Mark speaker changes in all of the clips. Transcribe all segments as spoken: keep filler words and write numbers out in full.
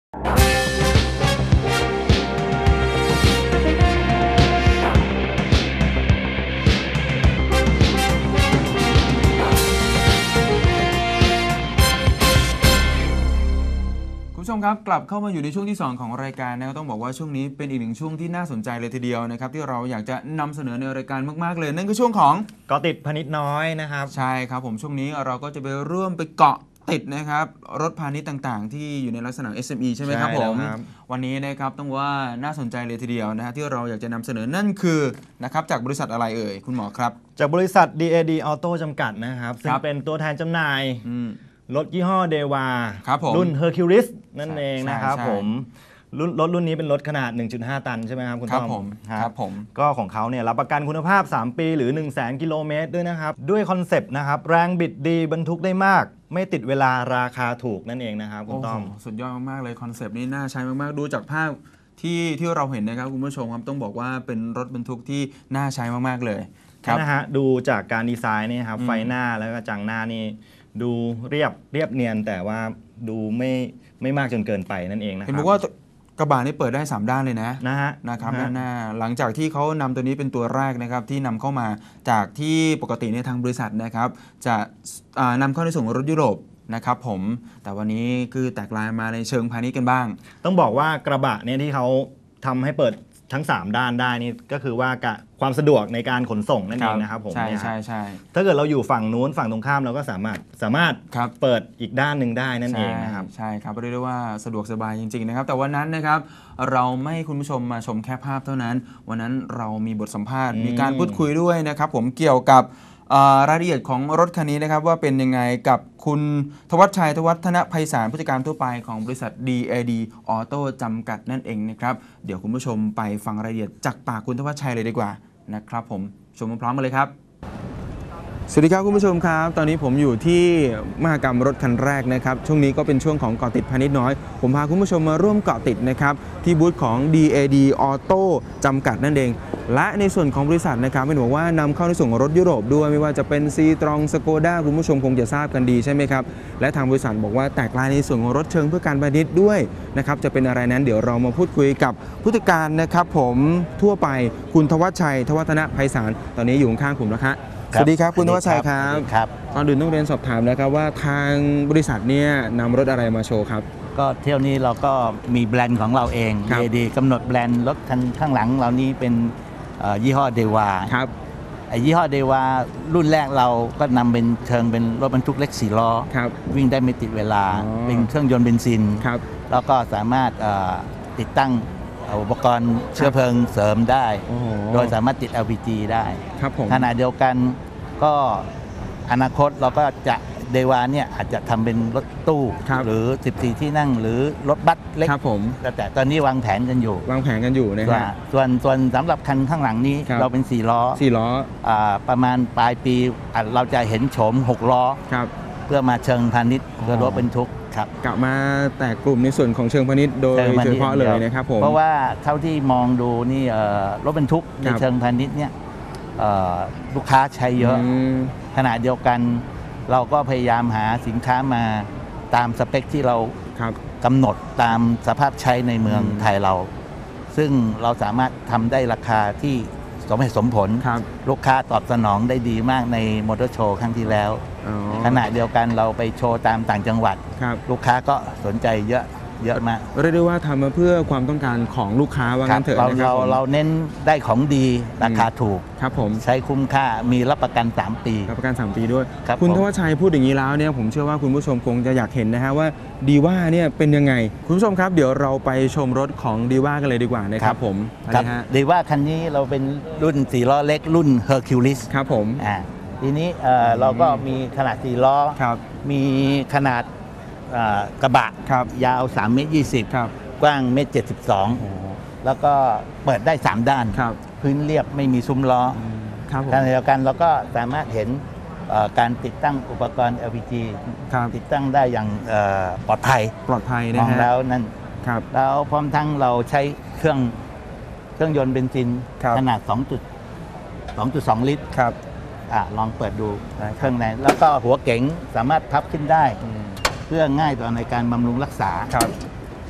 Speaker 1: คุณผู้ชมครับกลับเข้ามาอยู่ในช่วงที่สองของรายการนะต้องบอกว่าช่วงนี้เป็นอีกหนึ่งช่วงที่น่าสนใจเลยทีเดียวนะครับที่เราอยากจะนำเสนอในรายการมากๆเลยนั่นคือช่วงของ
Speaker 2: เกาะติดพาณิชย์น้อยนะครับ
Speaker 1: ใช่ครับผมช่วงนี้เราก็จะไปร่วมไปเกาะติดนะครับรถพาณิชย์ต่างๆที่อยู่ในลักษณะ เอส เอ็ม อี ใช่ไหมครับผมวันนี้นะครับต้องว่าน่าสนใจเลยทีเดียวนะฮะที่เราอยากจะนำเสนอนั่นคือนะครับจากบริษัทอะไรเอ่ยคุณหมอครับ
Speaker 2: จากบริษัท ดี เอ ดี Auto จำกัดนะครับซึ่งเป็นตัวแทนจำหน่ายรถยี่ห้อเดวารุ่น Hercules นั่นเองนะครับผมรุ่นรถรุ่นนี้เป็นรถขนาด หนึ่งจุดห้า ตันใช่ไหมครับคุณต้อม
Speaker 1: ครับผม
Speaker 2: ก็ของเขาเนี่ยรับประกันคุณภาพสามปีหรือ หนึ่งแสน กิโลเมตรด้วยนะครับด้วยคอนเซปต์นะครับแรงบิดดีบรรทุกได้มากไม่ติดเวลาราคาถูกนั่นเองนะครับคุณต้อม
Speaker 1: สุดยอดมากๆเลยคอนเซปต์นี้น่าใช้มากๆดูจากภาพที่ที่เราเห็นนะครับคุณผู้ชมครับต้องบอกว่าเป็นรถบรรทุกที่น่าใช้มากๆเลย
Speaker 2: นะฮะดูจากการดีไซน์นี่ครับไฟหน้าแล้วก็จังหน้านี่ดูเรียบเรียบเนียนแต่ว่าดูไม่ไม่มากจนเกินไปนั่นเองนะครับ
Speaker 1: เห็นบอกว่ากระบะนี่เปิดได้สามด้านเลยนะ
Speaker 2: นะฮะ
Speaker 1: นะครับด้านหน้าหลังจากที่เขานำตัวนี้เป็นตัวแรกนะครับที่นำเข้ามาจากที่ปกติในทางบริษัทนะครับจะนำเข้าในส่วนของรถยุโรปนะครับผมแต่วันนี้คือแตกลายมาในเชิงพาณิชย์กันบ้าง
Speaker 2: ต้องบอกว่ากระบะเนี่ยที่เขาทำให้เปิดทั้งสามด้านได้นี่ก็คือว่าความสะดวกในการขนส่งนั่นเองนะครับผม
Speaker 1: ใช่ใช่ใช่
Speaker 2: ถ้าเกิดเราอยู่ฝั่งนู้นฝั่งตรงข้ามเราก็สามารถสามารถเปิดอีกด้านหนึ่งได้นั่นเองนะครับ
Speaker 1: ใช่ครับเรียกได้ว่าสะดวกสบายจริงๆนะครับแต่วันนั้นนะครับเราไม่ให้คุณผู้ชมมาชมแค่ภาพเท่านั้นวันนั้นเรามีบทสัมภาษณ์มีการพูดคุยด้วยนะครับผมเกี่ยวกับรายละเอียดของรถคันนี้นะครับว่าเป็นยังไงกับคุณธวัชชัยธวัฒนไพศาลผู้จัดการทั่วไปของบริษัท ดี เอ ดี Auto จำกัดนั่นเองนะครับเดี๋ยวคุณผู้ชมไปฟังรายละเอียดจากปากคุณธวัชชัยเลยดีกว่านะครับผมชมพร้อมๆกันเลยครับสวัสดีครับคุณผู้ชมครับตอนนี้ผมอยู่ที่มหกรรมรถคันแรกนะครับช่วงนี้ก็เป็นช่วงของเกาะติดพาณิชย์น้อยผมพาคุณผู้ชมมาร่วมเกาะติดนะครับที่บูธของ ดี เอ ดี Auto จำกัดนั่นเองและในส่วนของบริษัทนะครับไม่บอกว่านำเข้าในส่วนของรถยุโรปด้วยไม่ว่าจะเป็นซีตรองสโกด้าคุณผู้ชมคงจะทราบกันดีใช่ไหมครับและทางบริษัทบอกว่าแตกลายในส่วนของรถเชิงเพื่อการพาณิชย์ด้วยนะครับจะเป็นอะไรนั้นเดี๋ยวเรามาพูดคุยกับผู้จัดการนะครับผมทั่วไปคุณธวัชชัยธวัฒนไพศาลตอนนี้อยู่ข้างผมนะคะสวัสดีครับคุณธวัชชัยครับก่อนอื่นต้องเรียนสอบถามนะครับว่าทางบริษัทเนี่ยนำรถอะไรมาโชว์ครับ
Speaker 3: ก็เที่ยวนี้เราก็มีแบรนด์ของเราเอง ดี เอ ดี กำหนดแบรนด์รถคันข้างหลังเรานี้เป็นยี่ห้อเดวา
Speaker 1: ครับ
Speaker 3: ไอ้ยี่ห้อเดวารุ่นแรกเราก็นำเป็นเชิงเป็นรถบรรทุกเล็กสี่ล้อวิ่งได้ไม่ติดเวลาเป็นเครื่องยนต์เบนซินแล้วก็สามารถติดตั้งอุปกรณ์เชื้อเพลิงเสริมได้โดยสามารถติด แอล พี จี ได้ขณะเดียวกันก็อนาคตเราก็จะเดวาเนี่ยอาจจะทำเป็นรถตู้หรือสิบสี่ที่นั่งหรือรถบัสเล็กแต่ตอนนี้วางแผนกันอยู่
Speaker 1: วางแผนกันอยู่นะครับ
Speaker 3: ส่วนส่วนสำหรับคันข้างหลังนี้เราเป็นสี่ล้อ
Speaker 1: สี่ล้อ
Speaker 3: ประมาณปลายปีเราจะเห็นโฉมหกล้อเพื่อมาเชิงพาณิชย์เพื่อรถบรรทุกครับ
Speaker 1: กลับมาแต่กลุ่มในส่วนของเชิงพาณิชย์โดยเฉพาะเลยนะครับผม
Speaker 3: เพราะว่าเท่าที่มองดูนี่รถบรรทุกในเชิงพาณิชย์เนี่ยลูกค้าใช้เยอะขณะเดียวกันเราก็พยายามหาสินค้ามาตามสเปคที่เรากำหนดตามสภาพใช้ในเมืองไทยเราซึ่งเราสามารถทำได้ราคาที่สมเหตุสมผลลูกค้าตอบสนองได้ดีมากในมอเตอร์โชว์ครั้งที่แล้วขณะเดียวกันเราไปโชว์ตามต่างจังหวัดลูกค้าก็สนใจเยอะเยอะมาก
Speaker 1: เรียกได้ว่าทำมาเพื่อความต้องการของลูกค้าว่างั้นเถอะ
Speaker 3: นะครับเราเราเน้นได้ของดีราคาถูก
Speaker 1: ครับผม
Speaker 3: ใช้คุ้มค่ามีรับประกันสามปี
Speaker 1: รับประกันสามปีด้วยคุณธวัชชัยพูดอย่างนี้แล้วเนี่ยผมเชื่อว่าคุณผู้ชมคงจะอยากเห็นนะฮะว่าดีว่าเนี่ยเป็นยังไงคุณผู้ชมครับเดี๋ยวเราไปชมรถของดีว่ากันเลยดีกว่านะครับผม
Speaker 3: ดีว่าคันนี้เราเป็นรุ่นสี่ล้อเล็กรุ่น Hercules
Speaker 1: ครับผม
Speaker 3: อ่าทีนี้เราก็มีขนาดสี่ล้อมีขนาดกระบะยาวสามเมตรยี่สิบกว้างเมตรเจ็ดสิบสองแล้วก็เปิดได้สามด้านพื้นเรียบไม่มีซุ้มล้อขณะเดียวกันเราก็สามารถเห็นการติดตั้งอุปกรณ์ แอล พี จี ติดตั้งได้อย่างปลอดภัย
Speaker 1: ปลอดภัยนะ
Speaker 3: มองแล้วนั่นแล้วพร้อมทั้งเราใช้เครื่องเครื่องยนต์เบนซินขนาด สองจุดสอง ลิตรลองเปิดดูเครื่องในแล้วก็หัวเก๋งสามารถพับขึ้นได้เพื่อง่ายต่อในการบำรุงรักษา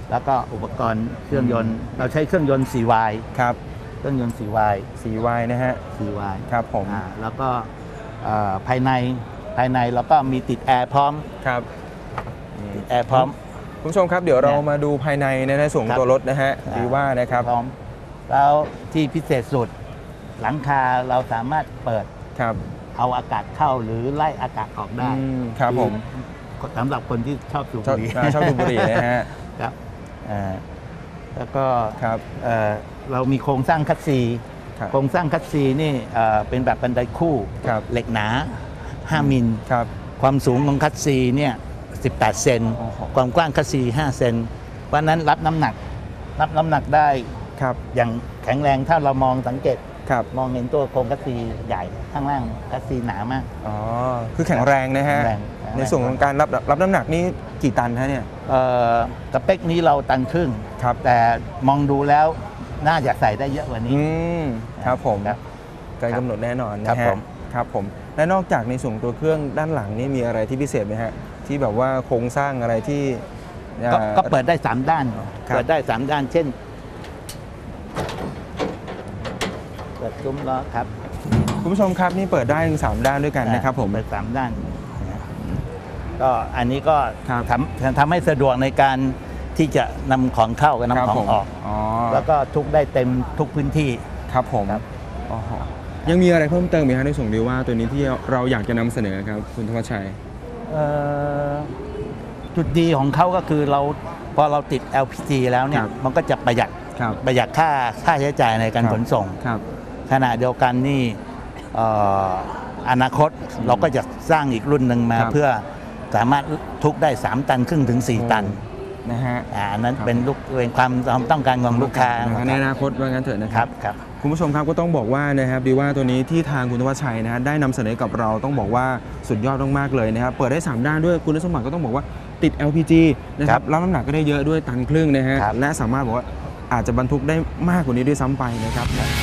Speaker 3: แล้วก็อุปกรณ์เครื่องยนต์เราใช้เครื่องยนต์ โฟร์ วาย
Speaker 1: ครับ
Speaker 3: เครื่องยนต์ โฟร์ วาย
Speaker 1: สี วาย นะฮะ
Speaker 3: โฟร์ วาย
Speaker 1: ครับผม
Speaker 3: อ่าแล้วก็เอ่อภายในภายในเราก็มีติดแอร์พร้อม
Speaker 1: ครับ
Speaker 3: ติดแอร์พร้อม
Speaker 1: คุณผู้ชมครับเดี๋ยวเรา
Speaker 3: เนี่ย
Speaker 1: มาดูภายในในส่วนของ
Speaker 3: ครับ
Speaker 1: ตัวรถนะฮะ
Speaker 3: อ่า
Speaker 1: ดีว่านะครับ
Speaker 3: พร้อม แล้วที่พิเศษสุดหลังคาเราสามารถเปิด
Speaker 1: ครับ
Speaker 3: เอาอากาศเข้าหรือไล่อากาศออกได้
Speaker 1: อืมครับผม
Speaker 3: คือสำหรับคนที่ชอบสูบ
Speaker 1: ชอบ
Speaker 3: บุหรี่
Speaker 1: อ่าชอบดูบุหรี่นะฮะ
Speaker 3: ครับเอ่อแล้วก็
Speaker 1: ครับ
Speaker 3: เอ่อเรามีโครงสร้างคัสซี
Speaker 1: ครับ
Speaker 3: โครงสร้างคัสซีนี่เอ่อเป็นแบบบันไดคู่
Speaker 1: ครับ
Speaker 3: เหล็กหนา ห้า มิล
Speaker 1: ครับ
Speaker 3: ความสูงของคัสซีเนี่ยสิบแปด เซน
Speaker 1: โอ้โห
Speaker 3: ความกว้างคัสซี ห้า เซนเพราะฉะนั้นรับน้ำหนัก รับน้ำหนักได้
Speaker 1: ครับ
Speaker 3: อย่างแข็งแรงถ้าเรามองสังเกต
Speaker 1: ครับ
Speaker 3: มองเห็นตัวโครงคัสซีใหญ่ข้างล่างคัสซีหนามาก
Speaker 1: อ๋อคือแข็งแรงนะฮะ
Speaker 3: แข็งแรงแข็งแรง
Speaker 1: ในส่วนของการรับรับน้ำหนักนี่กี่ตันฮะเนี่ย
Speaker 3: เอ่อสเปคนี้เราตันครึ่ง
Speaker 1: ครับ
Speaker 3: แต่มองดูแล้วน่าจะใส่ได้เยอะกว่านี้
Speaker 1: อืมครับผม
Speaker 3: ครับ
Speaker 1: การกำหนดแน่นอน
Speaker 3: ครั
Speaker 1: นะ
Speaker 3: บ
Speaker 1: ฮะ
Speaker 3: ผม
Speaker 1: ครับผมและนอกจากในส่วนตัวเครื่องด้านหลังนี่มีอะไรที่พิเศษไหมฮะที่แบบว่าโครงสร้างอะไรที่
Speaker 3: ก็
Speaker 1: อ่า
Speaker 3: ก็เปิดได้ สาม ด้าน
Speaker 1: ครับ
Speaker 3: เปิดได้ สาม ด้าน เช่น เปิดซุ้มล้อครับ
Speaker 1: คุณผู้ชมครับนี่เปิดได้ถึงสามด้านด้วยกันนะครับผม
Speaker 3: เปิดสามด้านนะก็อันนี้ก็
Speaker 1: ครับ
Speaker 3: ทำทำให้สะดวกในการที่จะนำของเข้ากับ
Speaker 1: ครับ
Speaker 3: นำขอ
Speaker 1: ผ
Speaker 3: ง
Speaker 1: ม
Speaker 3: ออก
Speaker 1: อ๋อ
Speaker 3: แล้วก็ทุกได้เต็มทุกพื้นที่
Speaker 1: ครับผม
Speaker 3: ครับ
Speaker 1: อ๋อยังมีอะไรเพิ่มเติมไหมฮะในส่วนดีว่าตัวนี้ที่เราอยากจะนำเสนอครับคุณธวัชชัย
Speaker 3: เอ่อจุดดีของเขาก็คือเราพอเราติด แอล พี จี แล้วเนี่
Speaker 1: ค
Speaker 3: ย
Speaker 1: รับ
Speaker 3: มันก็จะประหยัด
Speaker 1: ครับ
Speaker 3: ประหยัดค่าค่าใช้จ่ายในการ
Speaker 1: ครับ
Speaker 3: ขนส่ง
Speaker 1: ครับ
Speaker 3: ขณะเดียวกันนี่เอ่ออนาคตเราก็จะสร้างอีกรุ่นหนึ่งมา
Speaker 1: ครับ
Speaker 3: เพื่อสามารถทุกได้ สาม ตันครึ่งถึง สี่ ตัน
Speaker 1: นะฮะ
Speaker 3: อ่าอันนั้น
Speaker 1: ครับ
Speaker 3: เป็นลูกเป็นความความต้องการของลูกค้า
Speaker 1: นะฮะในอนาคตว่างั้นเถอะนะค
Speaker 3: ค
Speaker 1: รั
Speaker 3: รับ บครับ
Speaker 1: คุณผู้ชมครับก็ต้องบอกว่านะครับดีว่าตัวนี้ที่ทางคุณธวัชชัยนะฮะได้นำเสนอกับเราต้องบอกว่าสุดยอดมากๆเลยนะครับเปิดได้สามด้านด้วยคุณสมบัติก็ต้องบอกว่าติด แอล พี จี นะค
Speaker 3: ครั
Speaker 1: รับบ รับน้ำหนักก็ได้เยอะด้วยตันครึ่งนะฮะ
Speaker 3: ครับ
Speaker 1: และสามารถบอกว่าอาจจะบรรทุกได้มากกว่านี้ด้วยซ้ำไปนะครับ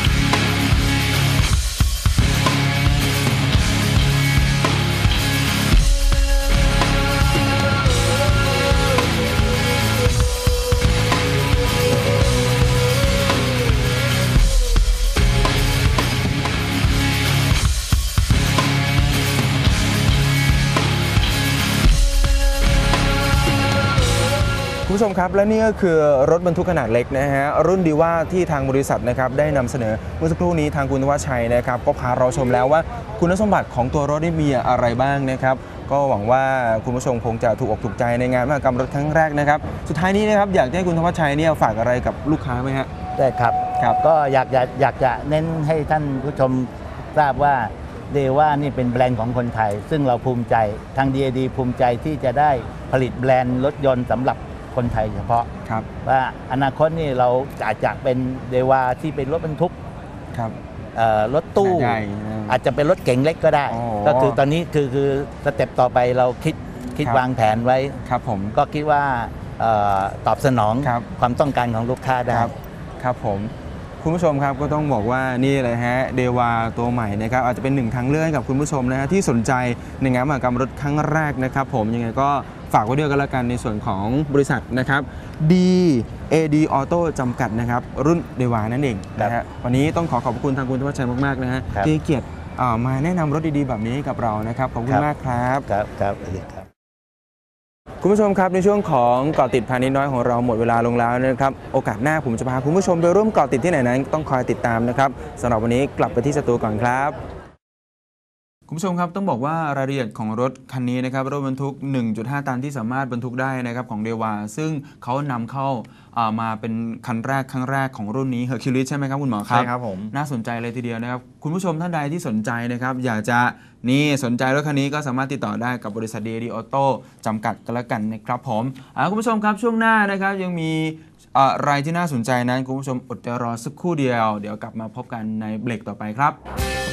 Speaker 1: คุณผู้ชมครับและนี่ก็คือรถบรรทุกขนาดเล็กนะฮะรุ่นดีว่าที่ทางบริษัทนะครับได้นำเสนอเมื่อสักครู่นี้ทางคุณธวัชชัยนะครับก็พาเราชมแล้วว่าคุณสมบัติของตัวรถได้มีอะไรบ้างนะครับก็หวังว่าคุณผู้ชมคงจะถูกอกถูกใจในงานมหกรรมรถครั้งแรกนะครับสุดท้ายนี้นะครับอยากให้คุณธวัชชัยเนี่ยฝากอะไรกับลูกค้าไหมฮะ
Speaker 3: ได้ครับ
Speaker 1: ครับ
Speaker 3: ก็อยากจะอยากจะเน้นให้ท่านผู้ชมทราบว่าเดว่านี่เป็นแบรนด์ของคนไทย ซึ่งเราภูมิใจทาง ดี เอ ดี ภูมิใจที่จะได้ผลิตแบรนด์รถยนต์สำหรับคนไทยเฉพาะ
Speaker 1: ครับ
Speaker 3: ว่าอนาคตนี่เราอาจจะเป็นเดวาที่เป็นรถบรรทุก
Speaker 1: ครับ
Speaker 3: เอ่อรถตู้
Speaker 1: ใหญ่นะ
Speaker 3: อาจจะเป็นรถเก๋งเล็กก็ได้
Speaker 1: อ๋อ
Speaker 3: ก็คือตอนนี้คือคือสเต็ปต่อไปเราคิดคิด
Speaker 1: ครับ
Speaker 3: วางแผนไว้
Speaker 1: ครับผม
Speaker 3: ก็คิดว่าเอ่อตอบสนอง
Speaker 1: ครับ
Speaker 3: ความต้องการของลูกค้าได้
Speaker 1: ครับครับผมคุณผู้ชมครับก็ต้องบอกว่านี่เลยฮะเดวาตัวใหม่นะครับอาจจะเป็นหนึ่งทางเลือกให้กับคุณผู้ชมนะฮะที่สนใจในงานมหกรรมรถครั้งแรกนะครับผมยังไงก็ฝากไว้ด้วยกันแล้วกันในส่วนของบริษัทนะครับ ดี เอ ดี Auto จำกัดนะครับรุ่นเดวานั่นเองนะฮะวันนี้ต้องขอขอบคุณทางคุณธวัชชัยมากๆนะฮะ
Speaker 3: ครับ
Speaker 1: ที่ให้เกียรติเอ่อมาแนะนำรถดีๆแบบนี้ให้กับเรานะครับขอบคุณมากครับ
Speaker 3: ครับครับสวัสดีครับ
Speaker 1: คุณผู้ชมครับในช่วงของเกาะติดพาณิชย์น้อยของเราหมดเวลาลงแล้วนะครับโอกาสหน้าผมจะพาคุณผู้ชมไปร่วมเกาะติดที่ไหนนั้นต้องคอยติดตามนะครับสำหรับวันนี้กลับไปที่สตูก่อนครับคุณผู้ชมครับต้องบอกว่ารายละเอียดของรถคันนี้นะครับรถบรรทุก หนึ่งจุดห้า ตันที่สามารถบรรทุกได้นะครับของเดวาซึ่งเขานำเข้าอ่ามาเป็นคันแรกครั้งแรกของรุ่นนี้ Hercules ใช่ไหมครับคุณหมอครับ
Speaker 2: ใช่ครับผม
Speaker 1: น่าสนใจเลยทีเดียวนะครับคุณผู้ชมท่านใดที่สนใจนะครับอยากจะนี่สนใจรถคันนี้ก็สามารถติดต่อได้กับบริษัท ดี เอ ดี Auto จำกัดกันแล้วกันนะครับผมอ่าคุณผู้ชมครับช่วงหน้านะครับยังมีอะไรที่น่าสนใจนั้นคุณผู้ชมอดใจรอสักครู่เดียวเดี๋ยวกลับมาพบกันในเบรกต่อไปครับ